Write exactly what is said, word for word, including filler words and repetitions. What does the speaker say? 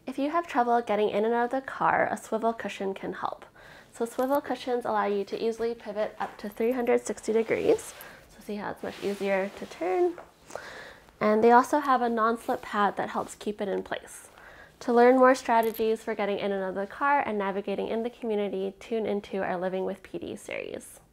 If you have trouble getting in and out of the car, a swivel cushion can help. So swivel cushions allow you to easily pivot up to three hundred sixty degrees. So see how it's much easier to turn. And they also have a non-slip pad that helps keep it in place. To learn more strategies for getting in and out of the car and navigating in the community, tune into our Living with P D series.